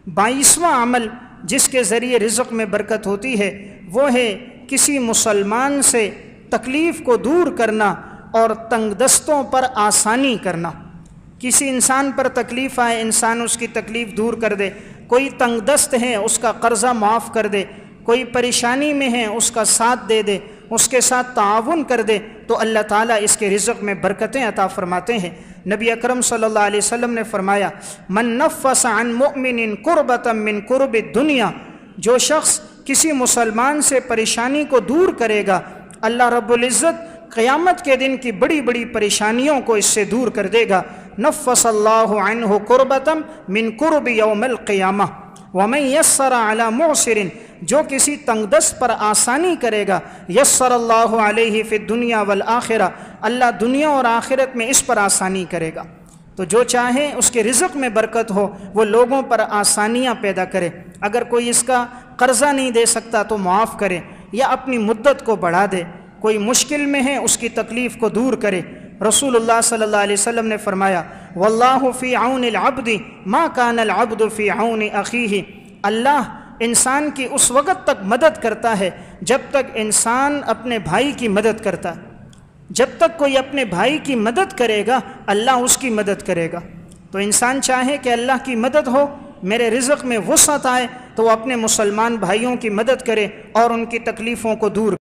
22واں عمل جس کے ذریعے رزق میں برکت ہوتی ہے وہ ہے کسی مسلمان سے تکلیف کو دور کرنا اور تنگ دستوں پر آسانی کرنا۔ کسی انسان پر تکلیف آئے، انسان اس کی تکلیف دور کر دے، کوئی تنگ دست ہے اس کا قرضہ معاف کر دے، کوئی پریشانی میں ہے اس کا ساتھ دے دے، اس کے ساتھ تعاون کر دے، تو اللہ تعالیٰ اس کے رزق میں برکتیں عطا فرماتے ہیں۔ نبی اکرم صلی اللہ علیہ وسلم نے فرمایا من نفس عن مؤمن کربۃ من کرب الدنیا، جو شخص کسی مسلمان سے پریشانی کو دور کرے گا، اللہ رب العزت قیامت کے دن کی بڑی بڑی پریشانیوں کو اس سے دور کر دے گا۔ نفس اللہ عنہ کربۃ من کرب یوم القیامہ ومن یسر علی معسر، جو کسی تنگ دست پر آسانی کرے گا، یسر اللہ علیہ فی الدنیا والآخرہ، اللہ دنیا اور آخرت میں اس پر آسانی کرے گا۔ تو جو چاہے اس کے رزق میں برکت ہو وہ لوگوں پر آسانیاں پیدا کرے۔ اگر کوئی اس کا قرضہ نہیں دے سکتا تو معاف کرے یا اپنی مدت کو بڑھا دے، کوئی مشکل میں ہے اس کی تکلیف کو دور کرے۔ رسول اللہ صلی اللہ علیہ وسلم نے فرمایا واللہ فی عون العبد ما کان العبد فی عون اخیہ، اللہ انسان کی اس وقت تک مدد کرتا ہے جب تک انسان اپنے بھائی کی مدد کرتا ہے۔ جب تک کوئی اپنے بھائی کی مدد کرے گا اللہ اس کی مدد کرے گا۔ تو انسان چاہے کہ اللہ کی مدد ہو، میرے رزق میں وسعت آئے، تو وہ اپنے مسلمان بھائیوں کی مدد کرے اور ان کی تکلیفوں کو دور